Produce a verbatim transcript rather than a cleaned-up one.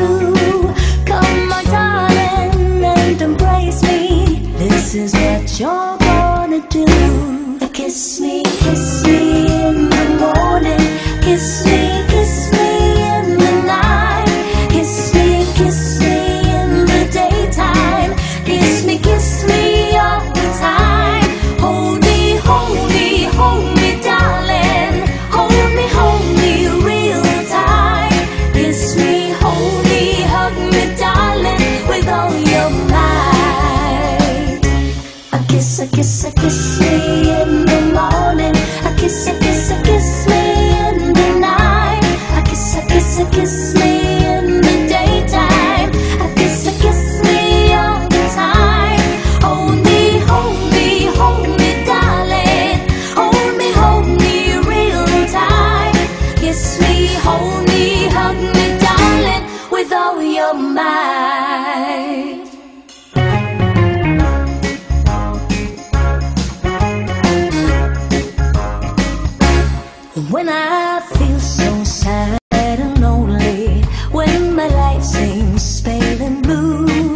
do. Come my darling and embrace me. This is what you're gonna do. Kiss me, kiss me in the morning. Kiss me, kiss me in the night. Kiss me, kiss me in the daytime. Kiss me, kiss me all the time. Hold me, hold me, hold me, darling. Hold me, hold me real tight. Kiss me, hold me, hug me, darling, with all your might. A kiss, a kiss, a kiss me in the morning. A kiss, a kiss, a kiss me in the night. A kiss, a kiss, a kiss me in the daytime. A kiss, a kiss me all the time. Hold me, hold me, hold me, darling. Hold me, hold me real tight. Kiss me, hold me, hug me, darling, with all your might. When I feel so sad and lonely, when my life seems pale and blue,